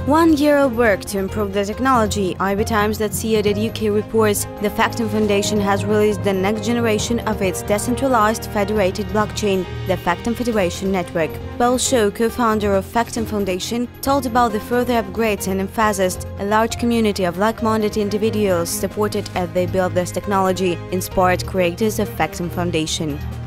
1 year of work to improve the technology, IBTimes.co.uk reports the Factom Foundation has released the next generation of its decentralized federated blockchain, the Factom Federation network. Paul Shaw, co-founder of Factom Foundation, told about the further upgrades and emphasized a large community of like-minded individuals supported as they build this technology, inspired creators of Factom Foundation.